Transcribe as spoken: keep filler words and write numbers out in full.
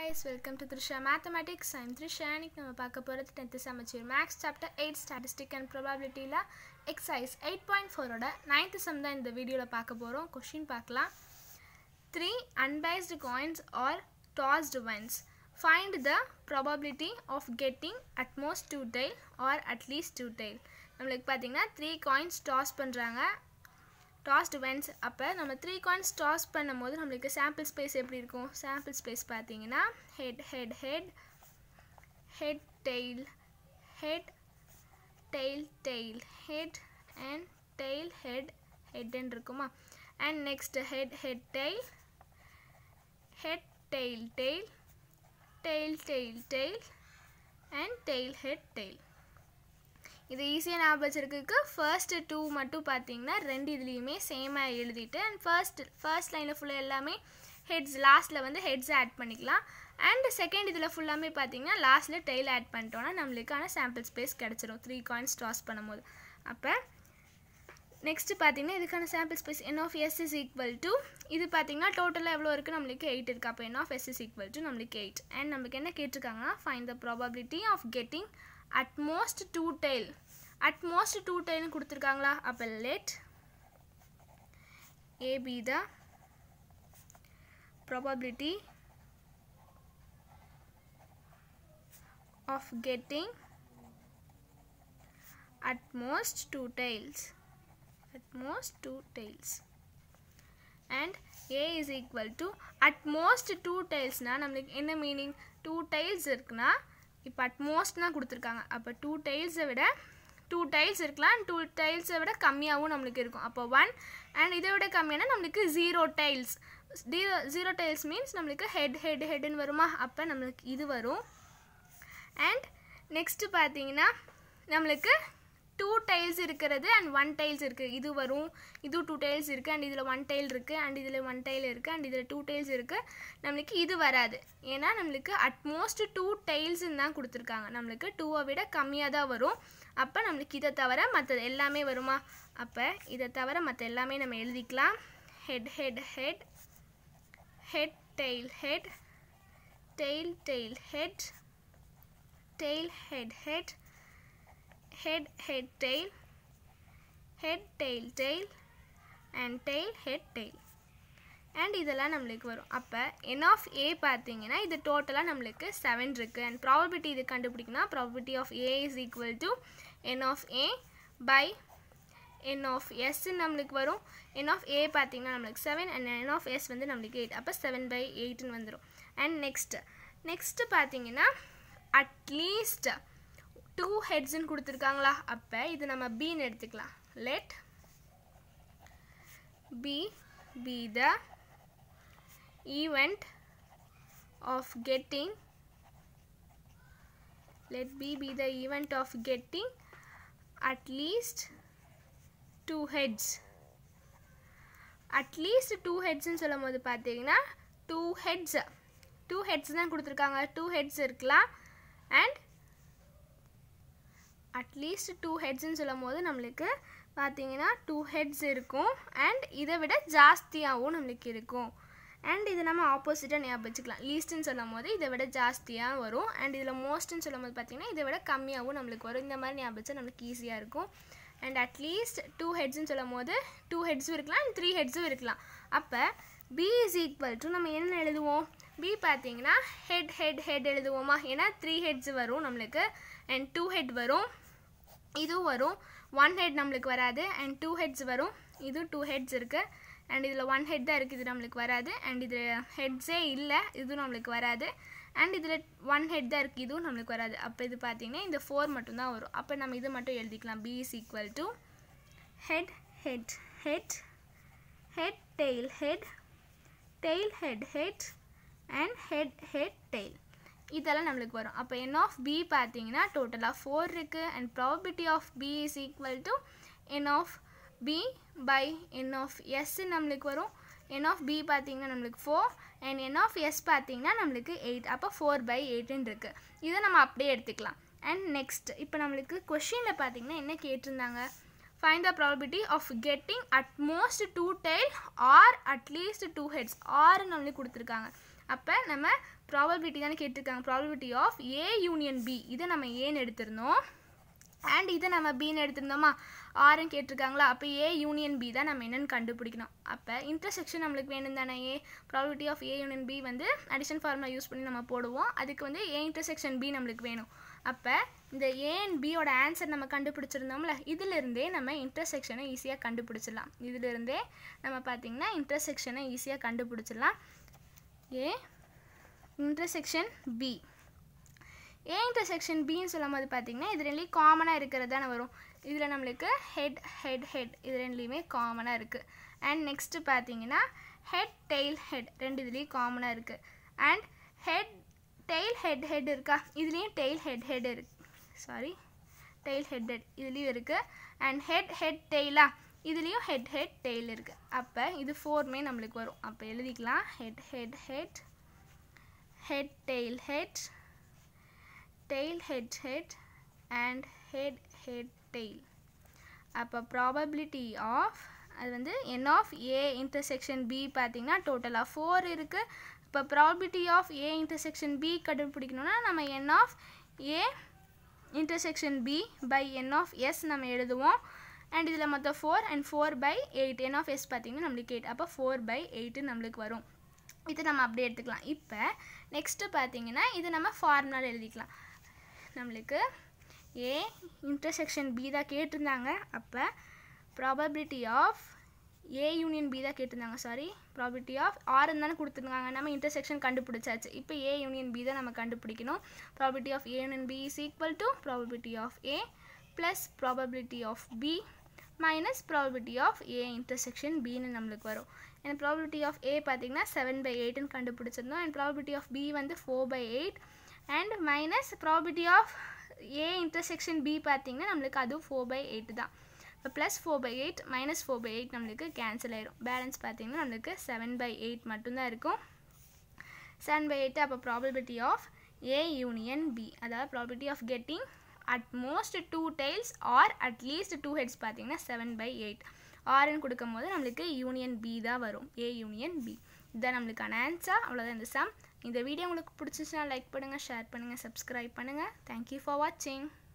guys, welcome to Trisha Mathematics. I'm Trisha. இன்னைக்கு நம்ம பார்க்க போறது tenth semester Maths chapter eight Statistics and Probability ல exercise eight point four ஓட ninth sum தான் இந்த வீடியோல பார்க்க போறோம். Question பார்க்கலாம். Three unbiased coins are tossed once. Find the probability of getting at most two tail or at least two tail. நமக்கு பாத்தீங்கன்னா three coins toss பண்றாங்க. Tossed once அப்ப நம்ம three coins toss பண்ணும்போது நமக்கு sample space எப்படி இருக்கும்? Sample space பாத்தீங்கன்னா head head head head tail head tail tail head and tail head head ன்னு இருக்குமா? And next head head tail head tail tail tail tail tail and tail head tail. இது ஈஸியா ஞாபகம் வச்சிருக்கிறதுக்கு first two மட்டும் பாத்தீங்கன்னா ரெண்டு இதுலயுமே சேமா எழுதிட்டு and first first லைன்ல ஃபுல்லா எல்லாமே heads லாஸ்ட்ல வந்து heads ஆட் பண்ணிக்கலாம் and second இதுல ஃபுல்லாமே பாத்தீங்கன்னா லாஸ்ட்ல tail ஆட் பண்ணிட்டோம்னா நமக்குக்கான sample space கிடைச்சிரும் three coins toss பண்ணும்போது. அப்ப next பாத்தீங்கன்னா இதுக்கான sample space n of s is equal to இது பாத்தீங்கன்னா டோட்டலா எவ்வளவு இருக்கு நமக்கு eight இருக்கு. அப்ப n of s is equal to நமக்கு eight and நமக்கு என்ன கேட்டிருக்காங்கன்னா find the probability of getting at most two tail. At most two tail னு கொடுத்திருக்காங்களா? அப்ப let a be the probability of getting at most two tails. At most two tails. And a is equal to at most two tails னா நமக்கு என்ன meaning? two tails இருக்குனா இப்ப at most னா கொடுத்திருக்காங்க. அப்ப two tails விட two tails இருக்கலாம் two tails விட கம்மியாவும் நமக்கு இருக்கும். அப்ப one and இதை விட கம்மியானா நமக்கு zero tails. zero tails means நமக்கு head head head ன்னு வருமா? அப்ப நமக்கு இது வரும். And next பாத்தீங்கன்னா நமக்கு two tails இருக்கிறது and one tails இருக்கு. இது வரும். இது two tails இருக்கு and இதுல one tail இருக்கு and இதுல one tail இருக்கு and இதுல two tails இருக்கு. நமக்கு இது வராது. ஏனா நமக்கு at most two tails ன்னு தான் கொடுத்திருக்காங்க. நமக்கு two விட கம்மியா தான் வரும். அப்ப நமக்கு இத தவிர மத்த எல்லாமே வருமா? அப்ப இத தவிர மத்த எல்லாமே நம்ம எழுதிக்கலாம். head head head head tail head tail tail head tail head head head head tail head tail tail and tail head tail and இதெல்லாம் நமக்கு வரும். அப்ப n of a பாத்தீங்கன்னா இது டோட்டலா நமக்கு seven இருக்கு and probability இது கண்டுபிடிக்கணும். probability of a is equal to n of a by n of s நமக்கு வரும். n of a பாத்தீங்கன்னா நமக்கு seven and n of s வந்து நமக்கு eight. அப்ப seven by eight ன்னு வந்துரும். and next next பாத்தீங்கன்னா at least two heads ன்னு கொடுத்திருக்காங்களா? அப்ப இது நம்ம b ன்னு எடுத்துக்கலாம். let b be the event of getting let b be the event of getting at least two heads. at least two heads ன்னு சொல்லும்போது பாத்தீங்கன்னா two heads two heads தான் கொடுத்திருக்காங்க. two heads இருக்கலாம் and at least two heads ன்னு சொல்லும்போது நமக்கு பாத்தீங்கன்னா two heads இருக்கும் and இதை விட ஜாஸ்தியாவும் நமக்கு இருக்கும். and இது நம்ம ஆப்போசிட்டா ஞாபகம் வச்சுக்கலாம். least ன்னு சொல்லும்போது இதை விட ஜாஸ்தியா வரும் and இதுல most ன்னு சொல்லும்போது பாத்தீங்கன்னா இதை விட கம்மியாவும் நமக்கு வரும். இந்த மாதிரி ஞாபகம் வச்சா நமக்கு ஈஸியா இருக்கும். and at least two heads ன்னு சொல்லும்போது two heads இருக்கலாம் and three heads இருக்கலாம். அப்ப b is equal to நம்ம என்ன எழுதுவோம்? b பாத்தீங்கன்னா head head head எழுதுவோமா? ஏனா three heads வரும் நமக்கு and two head வரும். இது வரும். one head நமக்கு வராது and two heads வரும். இது two heads இருக்கு and இதுல one head தான் இருக்கு. இது நமக்கு வராது and இது heads ஏ இல்ல. இது நமக்கு வராது and இதுல one head தான் இருக்கு. இதுவும் நமக்கு வராது. அப்ப இது பாத்தீங்கன்னா இந்த four மட்டும் தான் வரும். அப்ப நம்ம இது மட்டும் எழுதிக்கலாம். b is equal to head head head head tail head tail head head and head head tail இதெல்லாம் நமக்கு வரும். அப்ப n of b பாத்தீங்கன்னா டோட்டலா four இருக்கு and probability of b is equal to n of b by n of s நமக்கு வரும். n of b பாத்தீங்கன்னா நமக்கு four and n of s பாத்தீங்கன்னா நமக்கு eight. அப்ப four by eight ன்னு இருக்கு. இத நம்ம அப்படியே எடுத்துக்கலாம். and next இப்போ நமக்கு क्वेश्चनல பாத்தீங்கன்னா என்ன கேட்டிருந்தாங்க? find the probability of getting at most two tail or at least two heads. or நமக்கு கொடுத்திருக்காங்க. அப்ப நம்ம ப்ராபபிலிட்டி தானே கேட்டிருக்காங்க, probability of A union B, இதை நம்ம ஏன்னு எடுத்திருந்தோம் அண்ட் இதை நம்ம பின்னு எடுத்திருந்தோமா, ஆறுன்னு கேட்டிருக்காங்களா, அப்போ ஏ யூனியன் பி தான் நம்ம என்னென்னு கண்டுபிடிக்கணும். அப்போ இன்டர்செக்ஷன் நம்மளுக்கு வேணும் தானே, A probability of A union B வந்து அடிஷன் ஃபார்முலா யூஸ் பண்ணி நம்ம போடுவோம், அதுக்கு வந்து ஏ இன்டர்செக்ஷன் பி நம்மளுக்கு வேணும். அப்போ இந்த ஏ அண்ட் பியோட ஆன்சர் நம்ம கண்டுபிடிச்சிருந்தோம்ல, இதிலிருந்தே நம்ம இன்டர்செக்ஷனை ஈஸியாக கண்டுபிடிச்சிடலாம். இதிலிருந்தே நம்ம பார்த்திங்கன்னா இன்டர்செக்ஷனை ஈஸியாக கண்டுபிடிச்சிடலாம். A intersection B, A intersection பின்னு சொல்லும் போது பார்த்திங்கன்னா இது ரெண்டுலேயும் காமனாக இருக்கிறது தானே வரும். இதில் நம்மளுக்கு ஹெட் ஹெட் ஹெட் இது ரெண்டுலேயுமே காமனாக இருக்குது. அண்ட் நெக்ஸ்ட்டு பார்த்திங்கன்னா ஹெட் டெய்ல் ஹெட் ரெண்டு இதுலேயும் காமனாக இருக்குது. And head tail head head இருக்கா, இதுலேயும் டெய்ல் ஹெட் ஹெட் இருக்கு, சாரி டெய்ல் ஹெட் ஹெட் இதுலேயும் இருக்குது. அண்ட் ஹெட் ஹெட் டெய்லா, இதுலேயும் ஹெட் ஹெட் டெய்ல் இருக்குது. அப்போ இது ஃபோர்மே நம்மளுக்கு வரும். அப்போ எழுதிக்கலாம் head head head head tail head tail head head and head head tail. அப்போ ப்ராபபிலிட்டி ஆஃப் அது வந்து n of a intersection b பார்த்தீங்கன்னா டோட்டலாக ஃபோர் இருக்குது. இப்போ probability of a intersection b கண்டுபிடிக்கணும்னா நம்ம n of a intersection b by n of s நம்ம எழுதுவோம். அண்ட் இதில் மொத்தம் four and four by eight, n of s பார்த்தீங்கன்னா நம்மளுக்கு எயிட், அப்போ ஃபோர் பை எயிட்டு நம்மளுக்கு வரும். இது நம்ம அப்படியே எடுத்துக்கலாம். இப்போ நெக்ஸ்ட்டு பார்த்தீங்கன்னா இது நம்ம ஃபார்முலாவில் எழுதிக்கலாம். நம்மளுக்கு ஏ இன்டர்செக்ஷன் பி தான் கேட்டிருந்தாங்க, அப்போ probability of A union B தான் கேட்டிருந்தாங்க, சாரி ப்ராபபிலிட்டி ஆஃப் ஆறுன்னு தானே கொடுத்துருந்தாங்க, நம்ம இன்டர்செக்ஷன் கண்டுபிடிச்சாச்சு. இப்போ ஏ யூனியன் பி தான் நம்ம கண்டுபிடிக்கணும். Probability of A union B is equal to probability of A plus probability of B minus probability of A intersection பின்னு நம்மளுக்கு வரும். ஏன்னா ப்ராபபிலிட்டி ஆஃப் ஏ பார்த்தீங்கன்னா செவன் பை எயிட்னு கண்டுபிடிச்சிருந்தோம். அண்ட் ப்ராபபிலிட்டி ஆஃப் பி வந்து four by eight and minus probability of A intersection B பார்த்தீங்கன்னா நம்மளுக்கு அதுவும் ஃபோர் பை எயிட் தான். இப்போ plus four by eight minus four by eight நம்மளுக்கு கேன்சல் ஆயிரும். பேலன்ஸ் பார்த்தீங்கன்னா நம்மளுக்கு செவன் பை எயிட் மட்டும்தான் இருக்கும். செவன் பை எயிட் அப்போ probability of A union B, அதாவது probability of getting at most two tails or at least two heads பார்த்தீங்கன்னா seven by eight. ஆறுன்னு கொடுக்கும் போது நம்மளுக்கு யூனியன் பி தான் வரும், ஏ யூனியன் பி. இதுதான் நம்மளுக்கான ஆன்சர். அவ்வளோதான் இந்த சம். இந்த வீடியோ உங்களுக்கு பிடிச்சிச்சுன்னா லைக் பண்ணுங்கள், ஷேர் பண்ணுங்கள், சப்ஸ்கிரைப் பண்ணுங்கள். தேங்க்யூ ஃபார் வாட்சிங்.